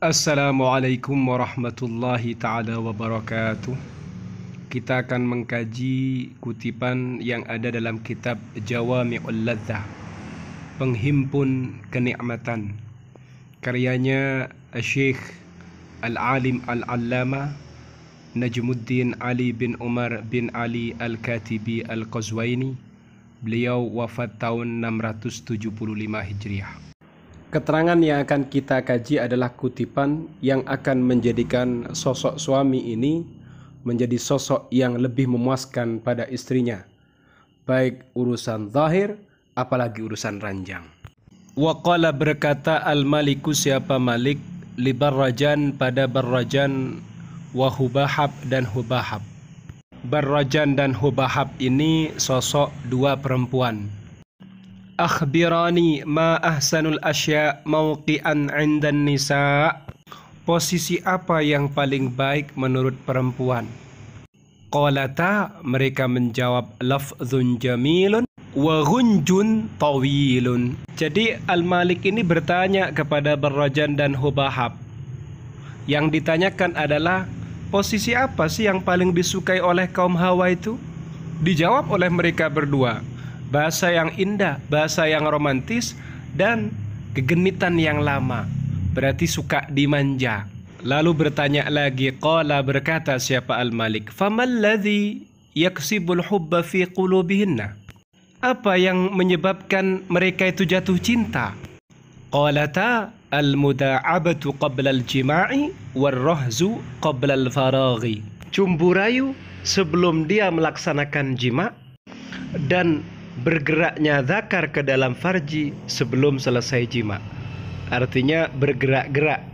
Assalamualaikum warahmatullahi ta'ala wabarakatuh. Kita akan mengkaji kutipan yang ada dalam kitab Jawami'ul Ladzah, Penghimpun Kenikmatan, karyanya Syekh Al-Alim Al-Allama Najmuddin Ali bin Umar bin Ali Al-Katibi Al-Qazwaini. Beliau wafat tahun 675 Hijriah. Keterangan yang akan kita kaji adalah kutipan yang akan menjadikan sosok suami ini menjadi sosok yang lebih memuaskan pada istrinya, baik urusan zahir apalagi urusan ranjang. Waqala berkata al-maliku, siapa Malik, li Barrajan pada Barrajan, wa Hubahab dan Hubahab. Barrajan dan Hubahab ini sosok dua perempuan. Akhbirani ma ahsanul asya mauqi'an 'indan nisa. Posisi apa yang paling baik menurut perempuan? Qalata, mereka menjawab, lafzun jamilun wa ghunjun tawilun. Jadi Al-Malik ini bertanya kepada Barrajan dan Hubahab. Yang ditanyakan adalah posisi apa sih yang paling disukai oleh kaum Hawa itu? Dijawab oleh mereka berdua, bahasa yang indah, bahasa yang romantis, dan kegenitan yang lama. Berarti suka dimanja. Lalu bertanya lagi, qala berkata siapa Al-Malik, famal ladzi yaksibul hubba fi qulubihinna. Apa yang menyebabkan mereka itu jatuh cinta? Qalata al-muda'abatu qabla al-jima'i war-rahzu qabla al-faraghi. Cumbu rayu sebelum dia melaksanakan jima, dan bergeraknya zakar ke dalam farji sebelum selesai jima. Artinya bergerak-gerak,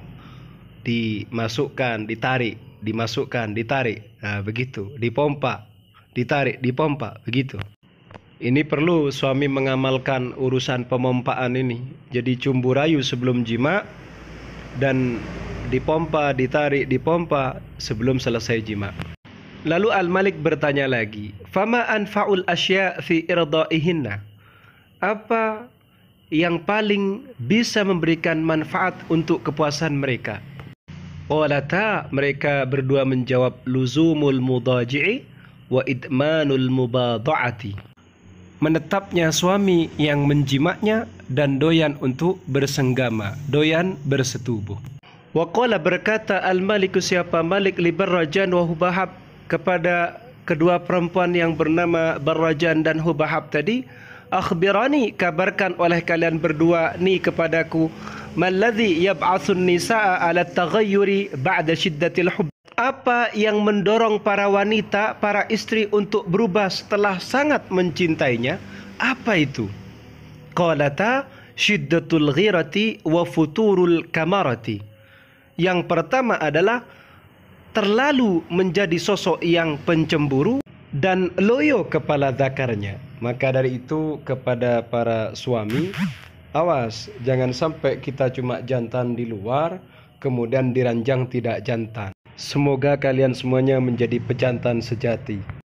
dimasukkan, ditarik, dimasukkan, ditarik. Nah, begitu, dipompa, ditarik, dipompa, begitu. Ini perlu suami mengamalkan urusan pemompaan ini. Jadi cumbu rayu sebelum jima dan dipompa, ditarik, dipompa sebelum selesai jima. Lalu Al-Malik bertanya lagi, fama anfa'ul asya' fi irdaihinna. Apa yang paling bisa memberikan manfaat untuk kepuasan mereka? Qalata, mereka berdua menjawab, luzumul mudaji'i wa idmanul mubada'ati. Menetapnya suami yang menjimaknya dan doyan untuk bersenggama, doyan bersetubuh. Wa qala berkata Al-Maliku, siapa Malik, li Barrajan wa Hubahab, kepada kedua perempuan yang bernama Barrajan dan Hubahab tadi, akhbirani, kabarkan oleh kalian berdua ni kepadaku, malladhi yab'atsun nisaa ala taghayyuri ba'da shiddatil hubb. Apa yang mendorong para wanita, para istri untuk berubah setelah sangat mencintainya? Apa itu? Qalata shiddatul ghirati wa futurul kamarati. Yang pertama adalah terlalu menjadi sosok yang pencemburu dan loyo kepala zakarnya. Maka dari itu kepada para suami, awas, jangan sampai kita cuma jantan di luar, kemudian diranjang tidak jantan. Semoga kalian semuanya menjadi pejantan sejati.